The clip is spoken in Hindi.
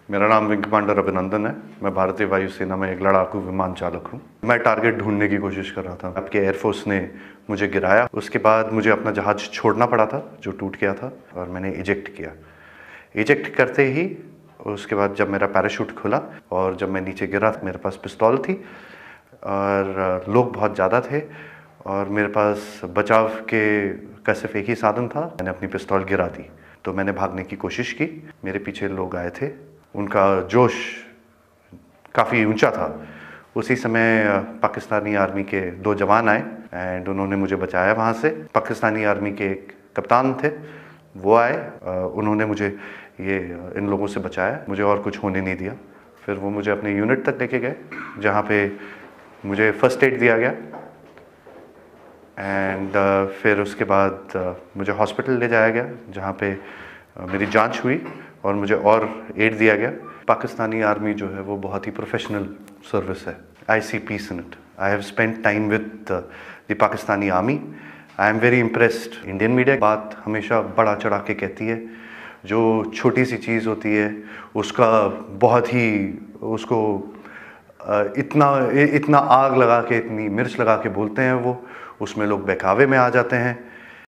मेरा नाम विंग कमांडर अभिनंदन है। मैं भारतीय वायुसेना में एक लड़ाकू विमान चालक हूँ। मैं टारगेट ढूंढने की कोशिश कर रहा था। आपके एयरफोर्स ने मुझे गिराया। उसके बाद मुझे अपना जहाज छोड़ना पड़ा था जो टूट गया था, और मैंने इजेक्ट किया। इजेक्ट करते ही उसके बाद जब मेरा पैराशूट खुला और जब मैं नीचे गिरा, मेरे पास पिस्तौल थी और लोग बहुत ज़्यादा थे और मेरे पास बचाव का सिर्फ एक ही साधन था। मैंने अपनी पिस्तौल गिरा दी तो मैंने भागने की कोशिश की। मेरे पीछे लोग आए थे, उनका जोश काफ़ी ऊंचा था। उसी समय पाकिस्तानी आर्मी के 2 जवान आए एंड उन्होंने मुझे बचाया वहाँ से। पाकिस्तानी आर्मी के एक कप्तान थे, वो आए, उन्होंने मुझे इन लोगों से बचाया, मुझे और कुछ होने नहीं दिया। फिर वो मुझे अपने यूनिट तक लेके गए जहाँ पे मुझे फर्स्ट एड दिया गया एंड फिर उसके बाद मुझे हॉस्पिटल ले जाया गया जहाँ पे मेरी जांच हुई और मुझे और एड दिया गया। पाकिस्तानी आर्मी जो है वो बहुत ही प्रोफेशनल सर्विस है। I see peace in it. I have spent time with the Pakistani army. I am very impressed. Indian media बात हमेशा बढ़ा चढ़ा के कहती है। जो छोटी सी चीज़ होती है उसका बहुत ही उसको इतना आग लगा के, इतनी मिर्च लगा के बोलते हैं वो, उसमें लोग बहकावे में आ जाते हैं।